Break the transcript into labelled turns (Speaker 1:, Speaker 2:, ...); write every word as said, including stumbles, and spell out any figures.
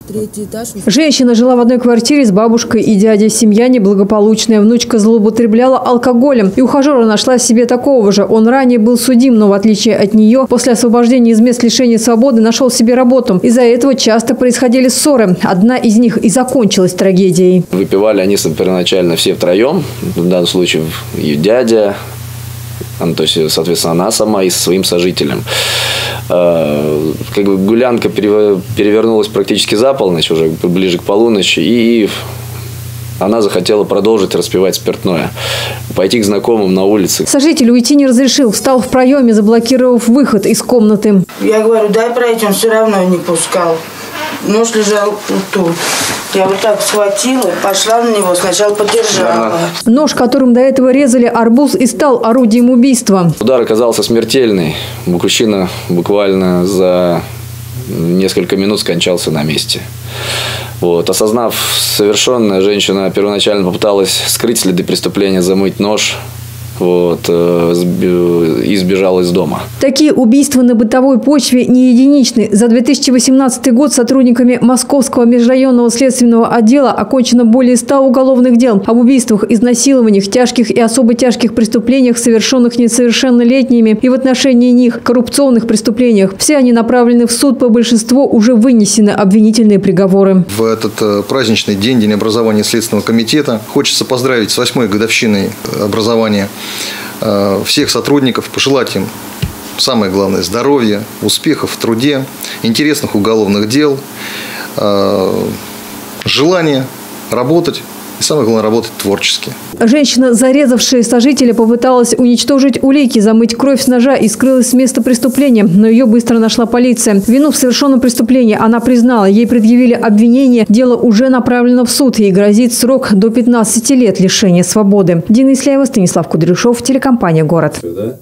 Speaker 1: Третий этаж.
Speaker 2: Женщина жила в одной квартире с бабушкой и дядей. Семья неблагополучная. Внучка злоупотребляла алкоголем. И ухажера нашла себе такого же. Он ранее был судим, но в отличие от нее, после освобождения из мест лишения свободы нашел себе работу. Из-за этого часто происходили ссоры. Одна из них и закончилась трагедией.
Speaker 3: Выпивали они первоначально все втроем. В данном случае ее дядя, то есть, соответственно, она сама и со своим сожителем. Как бы гулянка перевернулась практически за полночь, уже ближе к полуночи, и она захотела продолжить распивать спиртное, пойти к знакомым на улице.
Speaker 2: Сожитель уйти не разрешил, встал в проеме, заблокировав выход из комнаты.
Speaker 1: Я говорю, дай пройти, он все равно не пускал. Нож лежал вот тут. Я вот так схватила, пошла на него, сначала подержала.
Speaker 2: Нож, которым до этого резали арбуз, и стал орудием убийства.
Speaker 3: Удар оказался смертельный. Мужчина буквально за несколько минут скончался на месте. Вот. Осознав совершенное, женщина первоначально попыталась скрыть следы преступления, замыть нож. Вот, и сбежал из дома.
Speaker 2: Такие убийства на бытовой почве не единичны. За две тысячи восемнадцатый год сотрудниками Московского межрайонного следственного отдела окончено более ста уголовных дел об убийствах, изнасилованиях, тяжких и особо тяжких преступлениях, совершенных несовершеннолетними, и в отношении них коррупционных преступлениях. Все они направлены в суд, по большинству уже вынесены обвинительные приговоры.
Speaker 4: В этот праздничный день, День образования Следственного комитета, хочется поздравить с восьмой годовщиной образования всех сотрудников, пожелать им, самое главное, здоровья, успехов в труде, интересных уголовных дел, желания работать и, самое главное, работать творчески.
Speaker 2: Женщина, зарезавшая сожителя, попыталась уничтожить улики, замыть кровь с ножа и скрылась с места преступления, но ее быстро нашла полиция. Вину в совершенном преступлении она признала. Ей предъявили обвинение. Дело уже направлено в суд. Ей грозит срок до пятнадцати лет лишения свободы. Дина Исляева, Станислав Кудряшов, телекомпания «Город».